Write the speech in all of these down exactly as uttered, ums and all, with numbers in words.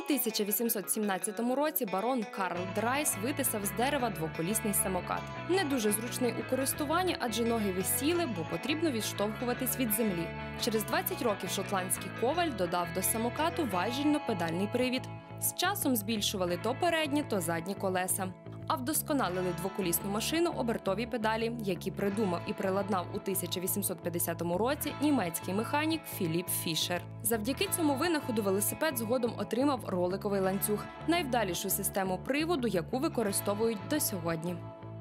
У тисяча вісімсот сімнадцятому році барон Карл Драйс витисав з дерева двоколісний самокат. Не дуже зручний у користуванні, адже ноги висіли, бо потрібно відштовхуватись від землі. Через двадцять років шотландський коваль додав до самокату важільно-педальний привід. З часом збільшували то передні, то задні колеса. А вдосконалили двоколісну машину обертові педалі, які придумав і приладнав у тисяча вісімсот п'ятдесятому році німецький механік Філіп Фішер. Завдяки цьому винаходу велосипед згодом отримав роликовий ланцюг – найвдалішу систему приводу, яку використовують до сьогодні.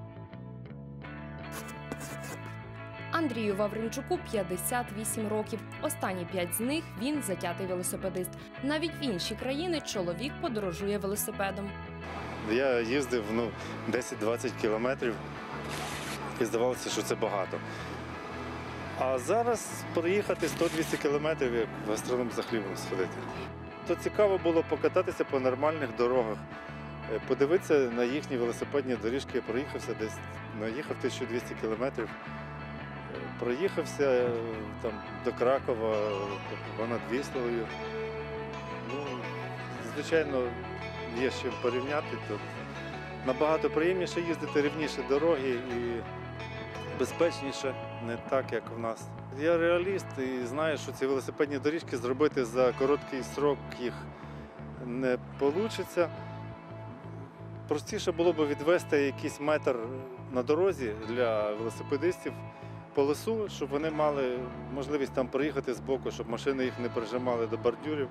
Андрію Вавринчуку п'ятдесят вісім років. Останні п'ять з них він затятий велосипедист. Навіть в інші країни чоловік подорожує велосипедом. Я їздив ну, десять-двадцять кілометрів і здавалося, що це багато. А зараз проїхати сто-двісті кілометрів, як в гастроном за хлібом сходити. То цікаво було покататися по нормальних дорогах, подивитися на їхні велосипедні доріжки. Я проїхався десь, наїхав тисячу двісті кілометрів, проїхався там, до Кракова, понад Вісловою. Ну, звичайно, є з чим порівняти, тут набагато приємніше їздити, рівніші дороги і безпечніше, не так, як в нас. Я реаліст і знаю, що ці велосипедні доріжки зробити за короткий срок їх не вийде. Простіше було б відвести якийсь метр на дорозі для велосипедистів по лесу, щоб вони мали можливість там проїхати з боку, щоб машини їх не прижимали до бордюрів.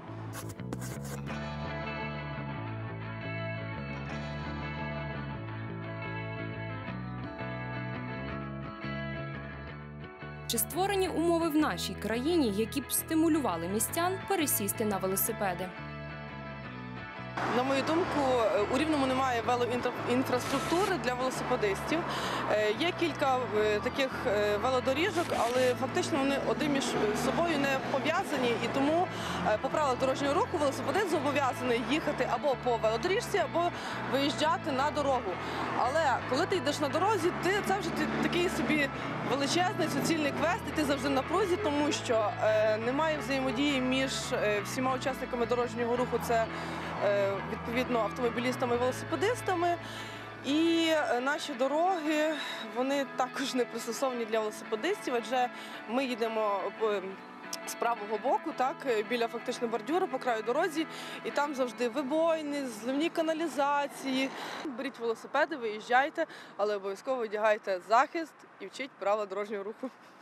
Чи створені умови в нашій країні, які б стимулювали містян пересісти на велосипеди? На мою думку, у Рівному немає велоінфраструктури для велосипедистів. Є кілька таких велодоріжок, але фактично вони один між собою не пов'язані. І тому по правилах дорожнього руху велосипедист зобов'язаний їхати або по велодоріжці, або виїжджати на дорогу. Але коли ти йдеш на дорозі, ти, це вже такий собі величезний суцільний квест, і ти завжди на прузі, тому що немає взаємодії між всіма учасниками дорожнього руху. Це відповідно автомобілістами і велосипедистами. І наші дороги, вони також не пристосовані для велосипедистів, адже ми їдемо з правого боку, так, біля фактично бордюру по краю дорозі, і там завжди вибоїни, зливні каналізації. Беріть велосипеди, виїжджайте, але обов'язково одягайте захист і вчіть правила дорожнього руху.